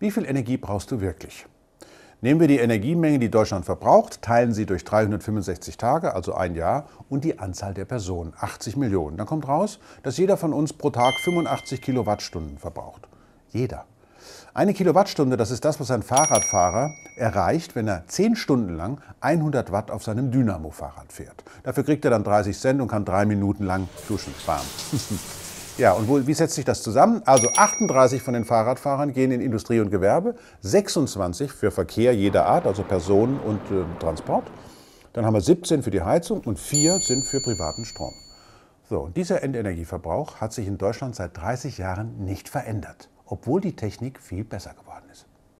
Wie viel Energie brauchst du wirklich? Nehmen wir die Energiemenge, die Deutschland verbraucht, teilen sie durch 365 Tage, also ein Jahr, und die Anzahl der Personen, 80 Millionen. Dann kommt raus, dass jeder von uns pro Tag 85 Kilowattstunden verbraucht. Jeder. Eine Kilowattstunde, das ist das, was ein Fahrradfahrer erreicht, wenn er 10 Stunden lang 100 Watt auf seinem Dynamo-Fahrrad fährt. Dafür kriegt er dann 30 Cent und kann 3 Minuten lang duschen. Bam. Ja, und wie setzt sich das zusammen? Also 38 von den Fahrradfahrern gehen in Industrie und Gewerbe, 26 für Verkehr jeder Art, also Personen und Transport. Dann haben wir 17 für die Heizung und 4 sind für privaten Strom. So, und dieser Endenergieverbrauch hat sich in Deutschland seit 30 Jahren nicht verändert, obwohl die Technik viel besser geworden ist.